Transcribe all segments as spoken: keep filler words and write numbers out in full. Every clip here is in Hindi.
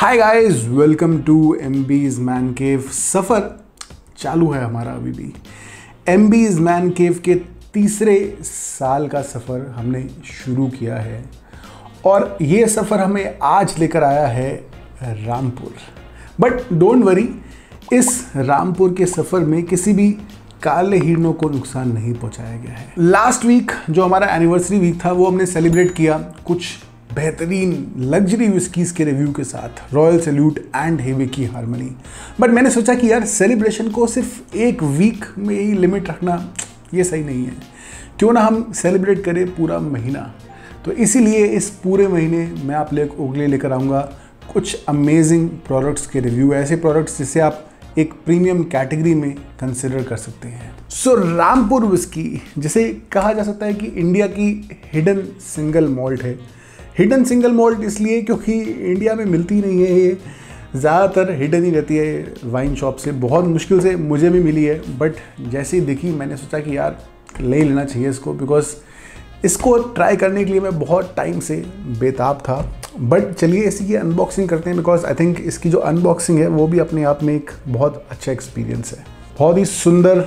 Hi guys, welcome to MB's man cave. सफ़र चालू है हमारा अभी भी। एमबीज मैन केव के तीसरे साल का सफ़र हमने शुरू किया है और ये सफ़र हमें आज लेकर आया है रामपुर। बट डोंट वरी, इस रामपुर के सफ़र में किसी भी काले हिरणों को नुकसान नहीं पहुंचाया गया है। लास्ट वीक जो हमारा एनिवर्सरी वीक था वो हमने सेलिब्रेट किया कुछ बेहतरीन लग्जरी विस्कीज के रिव्यू के साथ, royal salute and Hibiki harmony. But मैंने सोचा कि यार सेलिब्रेशन को सिर्फ एक वीक में ही लिमिट रखना ये सही नहीं है, क्यों ना हम सेलिब्रेट करें पूरा महीना। तो इसीलिए इस पूरे महीने मैं आप लोगों के लिए लेकर आऊँगा कुछ अमेजिंग प्रोडक्ट्स के रिव्यू, ऐसे प्रोडक्ट्स जिसे आप एक प्रीमियम कैटेगरी में कंसिडर कर सकते हैं। सो so, रामपुर विस्की जिसे कहा जा सकता है कि इंडिया की हिडन सिंगल मॉल्ट है। हिडन सिंगल मॉल्ट इसलिए क्योंकि इंडिया में मिलती नहीं है, ये ज़्यादातर हिडन ही रहती है वाइन शॉप से। बहुत मुश्किल से मुझे भी मिली है, बट जैसे ही देखी मैंने सोचा कि यार ले लेना चाहिए इसको, बिकॉज इसको ट्राई करने के लिए मैं बहुत टाइम से बेताब था। बट चलिए इसी की अनबॉक्सिंग करते हैं, बिकॉज आई थिंक इसकी जो अनबॉक्सिंग है वो भी अपने आप में एक बहुत अच्छा एक्सपीरियंस है। बहुत ही सुंदर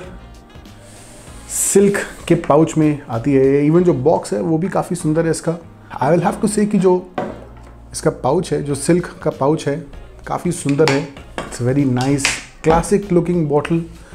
सिल्क के पाउच में आती है। इवन जो बॉक्स है वो भी काफ़ी सुंदर है इसका। आई विल हैव टू से कि जो इसका पाउच है, जो सिल्क का पाउच है, काफ़ी सुंदर है। It's very nice classic looking bottle.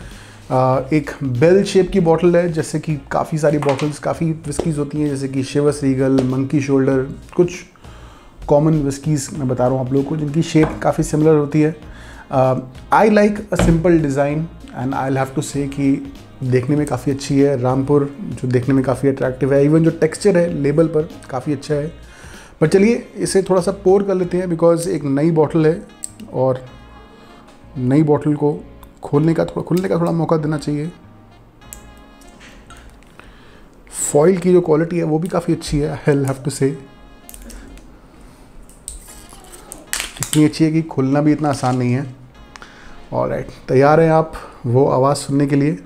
एक बेल शेप की बॉटल है, जैसे कि काफ़ी सारी बॉटल्स काफ़ी विस्कीज़ होती हैं, जैसे कि शिवर्स रीगल, मंकी शोल्डर, कुछ कॉमन विस्कीज़ मैं बता रहा हूँ आप लोगों को जिनकी शेप काफ़ी सिमिलर होती है। I like a simple design and I will have to say कि देखने में काफ़ी अच्छी है। रामपुर जो देखने में काफ़ी अट्रैक्टिव है, इवन जो टेक्सचर है लेबल पर काफ़ी अच्छा है। पर चलिए इसे थोड़ा सा पोर कर लेते हैं, बिकॉज एक नई बॉटल है और नई बॉटल को खोलने का थोड़ा खुलने का थोड़ा मौका देना चाहिए। फॉइल की जो क्वालिटी है वो भी काफ़ी अच्छी है, आई विल हैव टू से। इतनी अच्छी है कि खोलना भी इतना आसान नहीं है। ऑलराइट, तैयार हैं आप वो आवाज़ सुनने के लिए?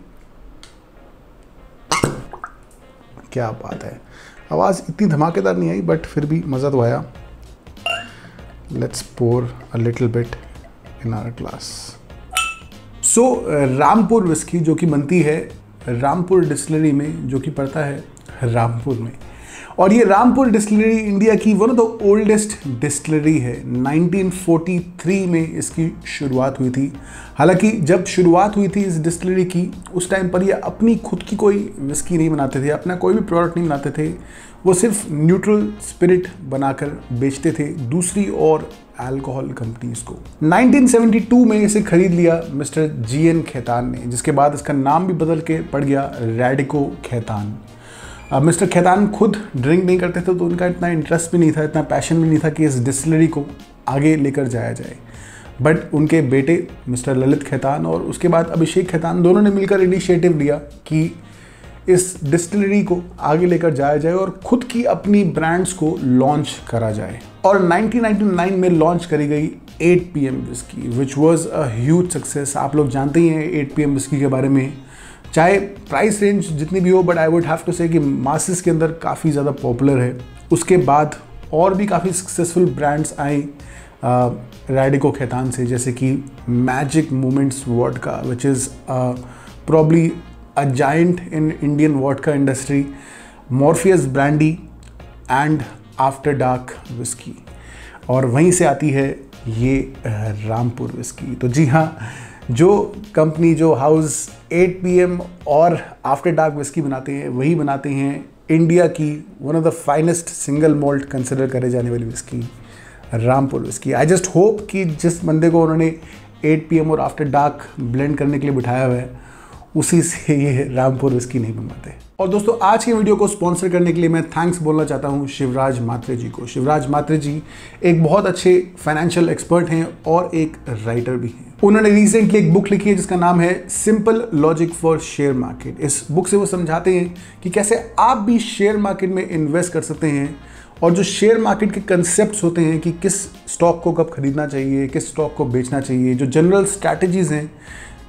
क्या बात है, आवाज़ इतनी धमाकेदार नहीं आई बट फिर भी मज़ा तो आया। Let's pour a little bit in our glass. So Rampur whisky जो कि बनती है रामपुर डिस्टिलरी में, जो कि पड़ता है रामपुर में, और ये रामपुर डिस्टिलरी इंडिया की one of the oldest distillery है। नाइनटीन फोर्टी थ्री में इसकी शुरुआत हुई थी। हालांकि जब शुरुआत हुई थी इस डिस्टिलरी की, उस टाइम पर ये अपनी खुद की कोई विस्की नहीं बनाते थे, अपना कोई भी प्रोडक्ट नहीं बनाते थे। वो सिर्फ न्यूट्रल स्पिरिट बनाकर बेचते थे दूसरी और अल्कोहल कंपनीज को। नाइनटीन सेवेंटी टू में इसे खरीद लिया मिस्टर जी एन खेतान ने, जिसके बाद इसका नाम भी बदल के पड़ गया रैडिको खेतान। अब मिस्टर खेतान खुद ड्रिंक नहीं करते थे, तो उनका इतना इंटरेस्ट भी नहीं था, इतना पैशन भी नहीं था कि इस डिस्टिलरी को आगे लेकर जाया जाए। बट उनके बेटे मिस्टर ललित खेतान और उसके बाद अभिषेक खेतान, दोनों ने मिलकर इनिशिएटिव लिया कि इस डिस्टिलरी को आगे लेकर जाया जाए और खुद की अपनी ब्रांड्स को लॉन्च करा जाए। और नाइनटीन नाइंटी नाइन में लॉन्च करी गई eight P M whisky, which was a huge success. आप लोग जानते ही हैं एट पी एम विस्की के बारे में, चाहे प्राइस रेंज जितनी भी हो, but I would have to say कि मासेस के अंदर काफ़ी ज़्यादा पॉपुलर है। उसके बाद और भी काफ़ी सक्सेसफुल ब्रांड्स आए रैडिको खेतान से, जैसे कि magic moments vodka, which is probably a giant in Indian vodka industry, Morpheus brandy and after dark whisky. और वहीं से आती है ये रामपुर विस्की। तो जी हाँ, जो कंपनी, जो हाउस एट पी एम और आफ्टर डार्क विस्की बनाते हैं, वही बनाते हैं इंडिया की one of the finest single malt consider करे जाने वाली whisky, Rampur whisky. I just hope कि जिस बंदे को उन्होंने एट पी एम और आफ्टर डार्क ब्लेंड करने के लिए बिठाया हुआ है, उसी से ये रामपुर विस्की नहीं बनवाते। और दोस्तों, आज की वीडियो को स्पॉन्सर करने के लिए मैं थैंक्स बोलना चाहता हूँ शिवराज मात्रे जी को। शिवराज मात्रे जी एक बहुत अच्छे फाइनेंशियल एक्सपर्ट हैं और एक राइटर भी हैं। उन्होंने रिसेंटली एक बुक लिखी है जिसका नाम है simple logic for share market. इस बुक से वो समझाते हैं कि कैसे आप भी शेयर मार्केट में इन्वेस्ट कर सकते हैं, और जो शेयर मार्केट के कंसेप्ट्स होते हैं कि किस स्टॉक को कब खरीदना चाहिए, किस स्टॉक को बेचना चाहिए, जो जनरल स्ट्रैटेजीज हैं,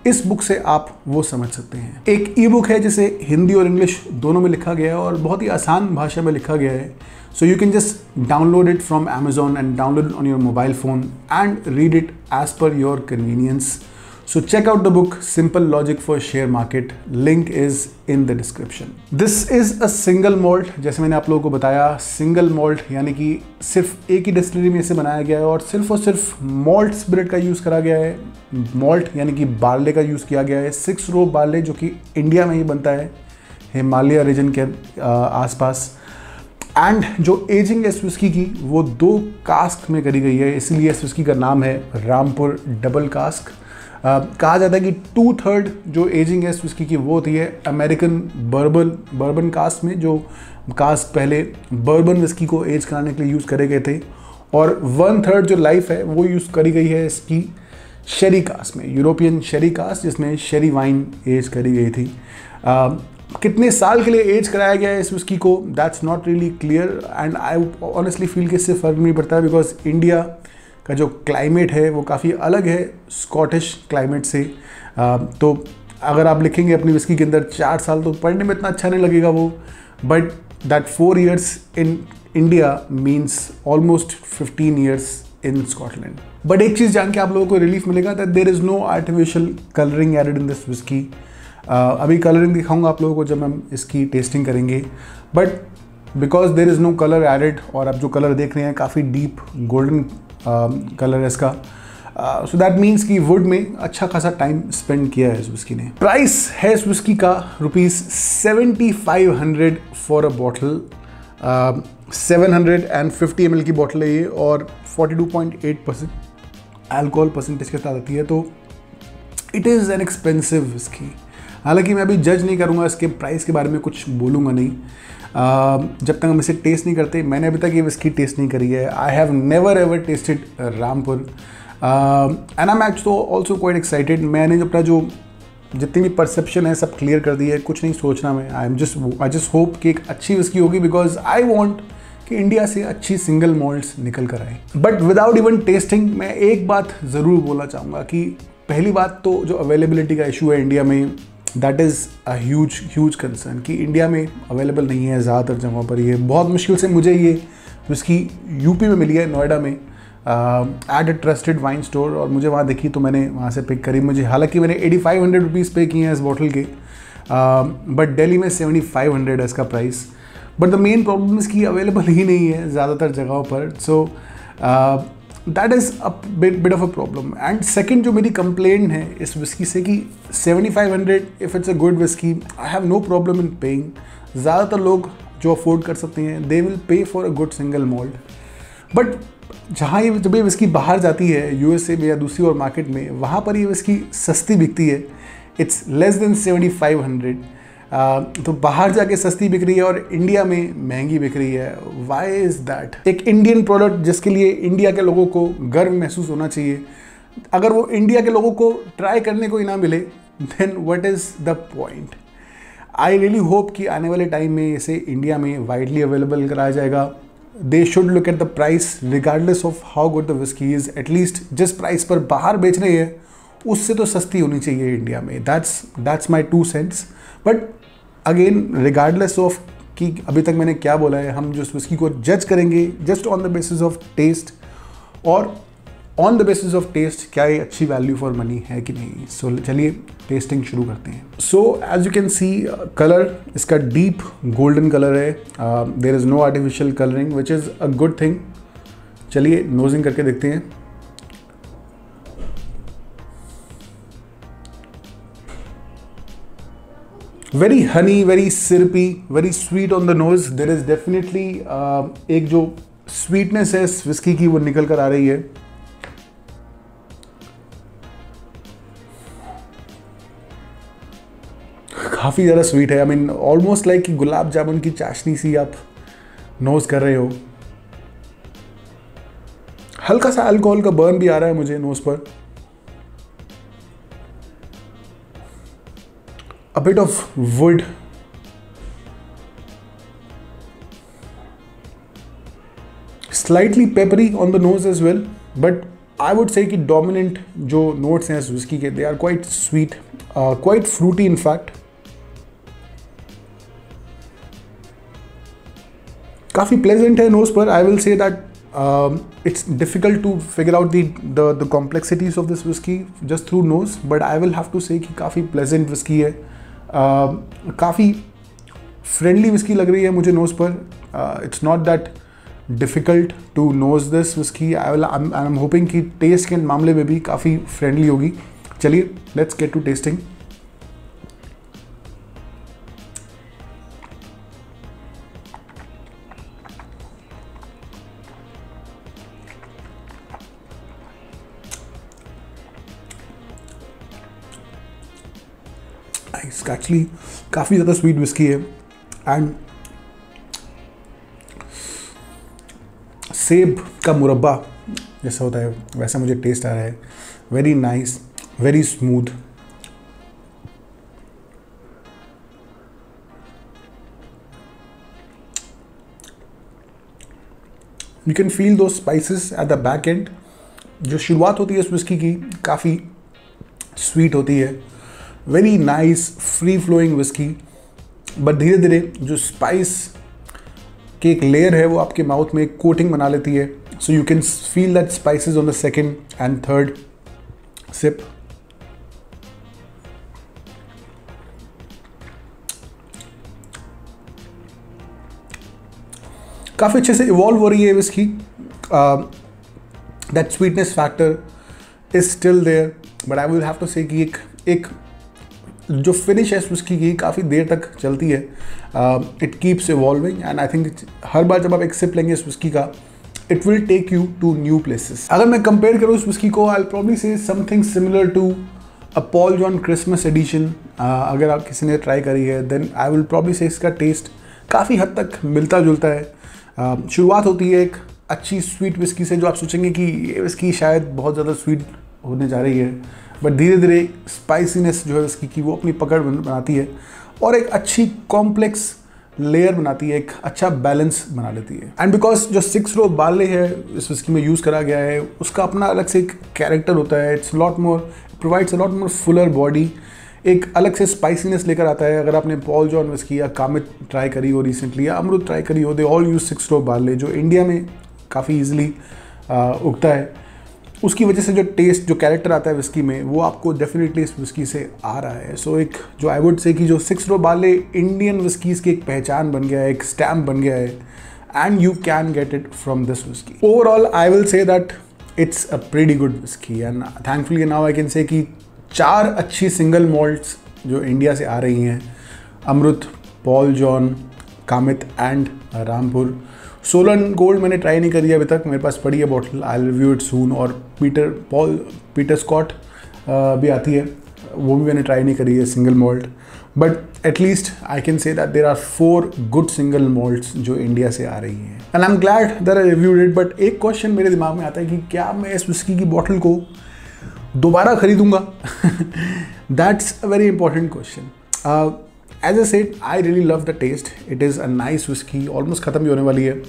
इस बुक से आप वो समझ सकते हैं। एक ई बुक है जिसे हिंदी और इंग्लिश दोनों में लिखा गया है और बहुत ही आसान भाषा में लिखा गया है। So you can just download it from Amazon and download on your mobile phone and read it as per your convenience. So check out the book Simple Logic for Share Market. Link is in the description. This is a single malt. जैसे मैंने आप लोगों को बताया, single malt यानी कि सिर्फ एक ही डिस्टिलरी में इसे बनाया गया है और सिर्फ और सिर्फ मॉल्ट स्पिरिट का यूज़ करा गया है। मॉल्ट यानी कि बार्ले का यूज़ किया गया है, सिक्स रो बार्ले, जो कि इंडिया में ही बनता है, हिमालय रीजन के आसपास। एंड जो एजिंग है इस विस्की की वो दो कास्क में करी गई है, इसीलिए इस विस्की का नाम है रामपुर डबल कास्क। Uh, कहा जाता है कि टू थर्ड जो एजिंग है इस विस्की की वो होती है अमेरिकन बर्बन बर्बन कास्ट में, जो कास्ट पहले बर्बन विस्की को एज कराने के लिए यूज़ करे गए थे, और वन थर्ड जो लाइफ है वो यूज़ करी गई है इसकी शेरी कास्ट में, यूरोपियन शेरी कास्ट, जिसमें शेरी वाइन एज करी गई थी। uh, कितने साल के लिए एज कराया गया है इस विस्की को, that's not really clear and I honestly feel कि इससे फ़र्क नहीं पड़ता, बिकॉज इंडिया का जो क्लाइमेट है वो काफ़ी अलग है स्कॉटिश क्लाइमेट से। आ, तो अगर आप लिखेंगे अपनी विस्की के अंदर चार साल, तो पढ़ने में इतना अच्छा नहीं लगेगा वो, but that four years in India means almost fifteen years in Scotland. But एक चीज़ जान के आप लोगों को रिलीफ मिलेगा that there is no artificial colouring added in this whisky. अभी कलरिंग दिखाऊंगा आप लोगों को जब हम इसकी टेस्टिंग करेंगे, but because there is no colour added, और आप जो कलर देख रहे हैं काफ़ी डीप गोल्डन कलर है इसका, सो दैट मीन्स कि वुड में अच्छा खासा टाइम स्पेंड किया है इस विस्की ने। प्राइस है इस विस्की का rupees seventy five hundred for a bottle. Seven hundred and fifty M L की बॉटल है ये और forty two point eight percent alcohol percentage के साथ आती है, तो it is an expensive whisky. हालांकि मैं अभी जज नहीं करूँगा, इसके प्राइस के बारे में कुछ बोलूँगा नहीं Uh, जब तक हम इसे टेस्ट नहीं करते। मैंने अभी तक ये विस्की टेस्ट नहीं करी है। I have never ever tasted Rampur and I am actually also quite excited. मैंने अपना जो जितनी भी परसेप्शन है सब क्लियर कर दी है, कुछ नहीं सोचना मैं। I am just I just hope कि एक अच्छी विस्की होगी, बिकॉज आई वॉन्ट कि इंडिया से अच्छी सिंगल मॉल्ट्स निकल कर आए। बट विदाउट इवन टेस्टिंग मैं एक बात ज़रूर बोलना चाहूँगा कि पहली बात तो जो अवेलेबिलिटी का इशू है इंडिया में, that is a huge huge concern कि इंडिया में अवेलेबल नहीं है ज़्यादातर जगहों पर। ये बहुत मुश्किल से मुझे ये विस्की यूपी में मिली है, नोएडा में, at a trusted wine store, और मुझे वहाँ देखी तो मैंने वहाँ से पिक करी। मुझे हालांकि मैंने एटी फाइव हंड्रेड रुपीज़ पे किए हैं इस बॉटल के, बट दिल्ली में सेवेंटी फाइव हंड्रेड है इसका price. But the main problem इसकी अवेलेबल ही नहीं है ज़्यादातर जगहों पर, so that is a bit of a problem. And second जो मेरी कंप्लेंट है इस विस्की से कि seventy five hundred if it's a good whisky I have no problem in paying. ज़्यादातर लोग जो अफोर्ड कर सकते हैं they will pay for a good single malt, but जहाँ ये जब ये विस्की बाहर जाती है यूएसए में या दूसरी और मार्केट में, वहाँ पर ये विस्की सस्ती बिकती है। It's less than seventy five hundred, तो बाहर जाके सस्ती बिक रही है और इंडिया में महंगी बिक रही है। Why is that? एक इंडियन प्रोडक्ट जिसके लिए इंडिया के लोगों को गर्व महसूस होना चाहिए, अगर वो इंडिया के लोगों को ट्राई करने को ही ना मिले, then what is the point? I really hope कि आने वाले टाइम में इसे इंडिया में वाइडली अवेलेबल कराया जाएगा। They should look at the price regardless of how good the whisky is. At least जिस प्राइस पर बाहर बेच रहे हैं उससे तो सस्ती होनी चाहिए इंडिया में। That's that's my two cents. But again regardless of कि अभी तक मैंने क्या बोला है, हम जो विस्की को जज करेंगे just on the basis of taste, और on the basis of taste क्या ये अच्छी वैल्यू फॉर मनी है कि नहीं। सो so, चलिए टेस्टिंग शुरू करते हैं। So as you can see colour इसका डीप गोल्डन कलर है। There is no artificial colouring which is a good thing. चलिए नोजिंग करके देखते हैं। Very honey, very syrupy, very sweet on the nose. There is definitely एक जो स्वीटनेस है इस विस्की की वो निकल कर आ रही है। काफ़ी ज़्यादा स्वीट है। I mean almost like gulab jamun की चाशनी सी आप नोज कर रहे हो। हल्का सा अल्कोहल का बर्न भी आ रहा है मुझे नोज पर। A bit of wood, slightly peppery on the nose as well, but I would say कि डोमिनेंट जो नोट्स हैं इस विस्की के, they are quite sweet, quite fruity in fact, काफ़ी प्लेजेंट है नोज पर. I will say that it's difficult to figure out the the the complexities of this whiskey just through nose, but I will have to say कि काफ़ी pleasant whiskey है, uh, काफ़ी friendly whiskey लग रही है मुझे nose पर. uh, it's not that difficult to nose this whiskey. I will I'm, I'm hoping कि taste के मामले में भी काफ़ी friendly होगी. चलिए let's get to tasting. Actually काफ़ी ज़्यादा स्वीट विस्की है एंड सेब का मुरब्बा जैसा होता है वैसा मुझे टेस्ट आ रहा है. Very nice, very smooth. You can feel दो spices at the back end. जो शुरुआत होती है इस विस्की की काफ़ी स्वीट होती है, very nice free flowing whisky, but धीरे धीरे जो स्पाइस की एक लेयर है वो आपके माउथ में एक कोटिंग बना लेती है. So you can feel that spices on the second and third sip. काफ़ी अच्छे से इवॉल्व हो रही है whisky. That sweetness factor is still there, but I will have to say कि एक एक जो फिनिश है विस्की की काफ़ी देर तक चलती है. It keeps evolving and I think हर बार जब आप एक सिप लेंगे इस विस्की का, it will take you to new places. अगर मैं कंपेयर करूँ इस विस्की को, I will probably say something similar to a Paul John Christmas edition. अगर आप किसी ने ट्राई करी है देन आई विल प्रॉब्ली से इसका टेस्ट काफ़ी हद तक मिलता जुलता है. uh, शुरुआत होती है एक अच्छी स्वीट विस्की से, जो आप सोचेंगे कि ये विस्की शायद बहुत ज़्यादा स्वीट होने जा रही है, बट धीरे धीरे स्पाइसीनेस जो है इसकी की वो अपनी पकड़ बनाती है और एक अच्छी कॉम्प्लेक्स लेयर बनाती है, एक अच्छा बैलेंस बना लेती है. एंड बिकॉज जो सिक्स रो बार्ले है इस विस्की में यूज़ करा गया है उसका अपना अलग से एक कैरेक्टर होता है. It's lot more provides a lot more fuller body, एक अलग से स्पाइसीनेस लेकर आता है. अगर आपने पॉल जॉन विस्की या कामित ट्राई करी हो रिसेंटली या अमृत ट्राई करी हो, they all use six row barley जो इंडिया में काफ़ी ईजिली उगता है. उसकी वजह से जो टेस्ट जो कैरेक्टर आता है विस्की में वो आपको डेफिनेटली इस विस्की से आ रहा है. सो so, एक जो आई वुड से कि जो six row barley Indian whiskies की एक पहचान बन गया है, एक स्टैम्प बन गया है, and you can get it from this whisky. Overall I will say that it's a pretty good whisky and thankfully now I can say कि चार अच्छी सिंगल मॉल्ट्स जो इंडिया से आ रही हैं, अमृत, पॉल जॉन, कामित एंड रामपुर. सोलन गोल्ड मैंने ट्राई नहीं करी अभी तक, मेरे पास पड़ी है bottle, I review it soon. और पीटर पॉल पीटर स्कॉट भी आती है, वो भी मैंने ट्राई नहीं करी है single malt. But at least I can say that there are four good single malts जो इंडिया से आ रही हैं and I am glad that I reviewed it. But एक क्वेश्चन मेरे दिमाग में आता है कि क्या मैं इस विस्की की बॉटल को दोबारा खरीदूंगा? That's a very important question. As I said, I really love the taste. It is a nice whiskey. Almost खत्म भी होने वाली है.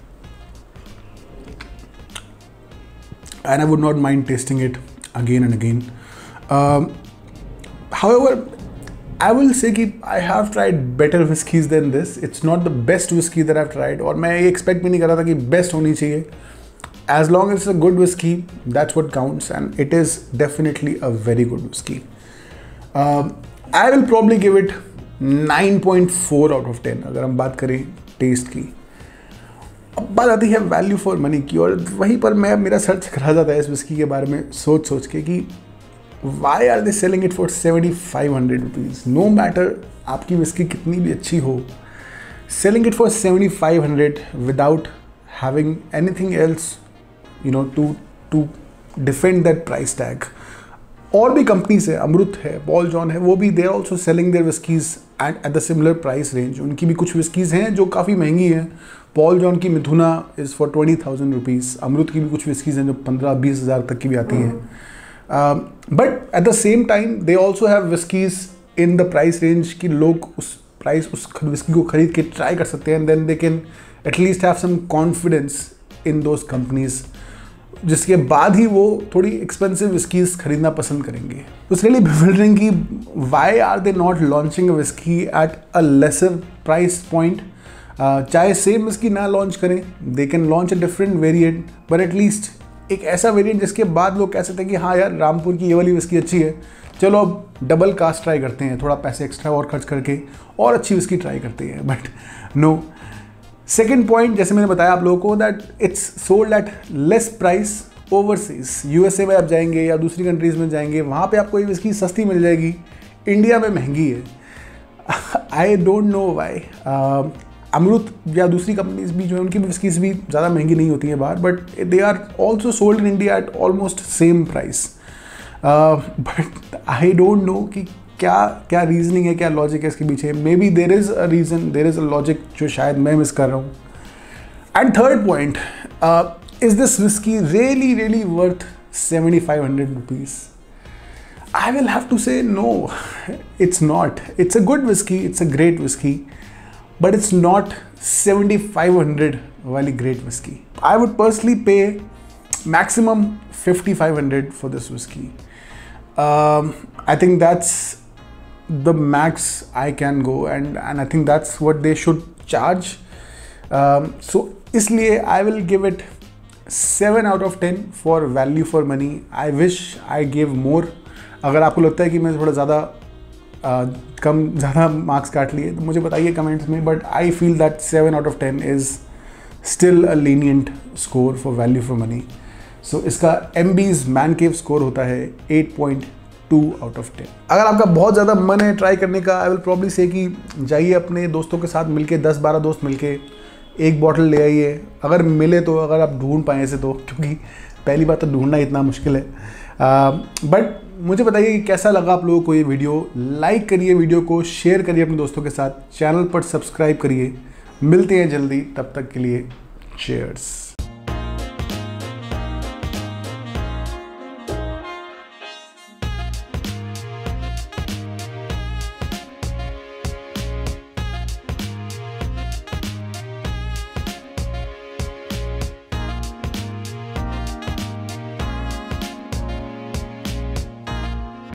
And I would not mind tasting it again and again. Um, however, I will say कि I have tried better whiskies than this. It's not the best whiskey that I've tried. और मैं ये expect भी नहीं कर रहा था कि best होनी चाहिए. As long as it's a good whiskey, that's what counts. And it is definitely a very good whiskey. Um, I will probably give it nine point four out of ten अगर हम बात करें टेस्ट की. अब बात आती है वैल्यू फॉर मनी की, और वहीं पर मैं मेरा सर चकरा जाता है इस विस्की के बारे में सोच सोच के कि why are they selling it for seventy five hundred rupees. No matter आपकी विस्की कितनी भी अच्छी हो, selling it for seventy five hundred without having anything else you know to to defend that price tag. और भी कंपनीज है, अमृत है, पॉल जॉन है, वो भी they are also selling their whiskies at at the similar price range. उनकी भी कुछ विस्कीज़ हैं जो काफ़ी महंगी हैं. पॉल जॉन की Mithuna is for twenty thousand rupees. Amrut की भी कुछ विस्कीज़ हैं जो पंद्रह बीस हज़ार तक की भी आती हैं. But at the same time they also have whiskies in the price range कि लोग उस प्राइस उस विस्की को खरीद के ट्राई कर सकते हैं and then they can at least have some confidence in those companies जिसके बाद ही वो थोड़ी एक्सपेंसिव विस्कीज खरीदना पसंद करेंगे। तो इट्स रियली बिविल्डरिंग कि why are they not launching a whisky at a lesser price point. चाहे सेम विस्की ना लॉन्च करें, they can launch a different variant, but at least एक ऐसा वेरिएंट जिसके बाद लोग कह सकते हैं कि हाँ यार रामपुर की ये वाली विस्की अच्छी है, चलो अब डबल कास्ट ट्राई करते हैं, थोड़ा पैसे एक्स्ट्रा और खर्च करके और अच्छी विस्की ट्राई करते हैं। But no. सेकेंड पॉइंट, जैसे मैंने बताया आप लोगों को, that it's sold at less price overseas. USA में आप जाएंगे या दूसरी कंट्रीज़ में जाएंगे, वहाँ पे आपको ये विस्की सस्ती मिल जाएगी, इंडिया में महंगी है। I don't know why. Amrut या दूसरी कंपनीज भी जो है उनकी विस्कीज भी ज़्यादा महंगी नहीं होती हैं बाहर, but they are also sold in India at almost same price. But I don't know कि क्या क्या रीजनिंग है, क्या लॉजिक है इसके पीछे। Maybe there is a reason, there is a logic जो शायद मैं मिस कर रहा हूँ। And third point, is this whisky really really worth seventy five hundred rupees? I will have to say no, it's not. It's a good whiskey, it's a great whiskey, but it's not seventy-five hundred वाली great whiskey. I would personally pay maximum fifty-five hundred for this whiskey. Um, I think that's the max I can go, and and I think that's what they should charge. Um, so इसलिए I will give it seven out of ten for value for money. I wish I gave more. अगर आपको लगता है कि मैं थोड़ा ज़्यादा कम ज़्यादा मार्क्स काट लिए तो मुझे बताइए कमेंट्स में, but I feel that seven out of ten is still a lenient score for value for money. So इसका एमबीज मैन केव स्कोर होता है eight point two out of ten. अगर आपका बहुत ज़्यादा मन है ट्राई करने का, आई विल प्रॉब्ली से कि जाइए अपने दोस्तों के साथ मिलके, दस बारह दोस्त मिलके एक बॉटल ले आइए, अगर मिले तो, अगर आप ढूंढ पाए ऐसे तो, क्योंकि पहली बात तो ढूंढना इतना मुश्किल है। बट uh, मुझे बताइए कि कैसा लगा आप लोगों को ये वीडियो। लाइक करिए वीडियो को, शेयर करिए अपने दोस्तों के साथ, चैनल पर सब्सक्राइब करिए। मिलते हैं जल्दी, तब तक के लिए चीयर्स।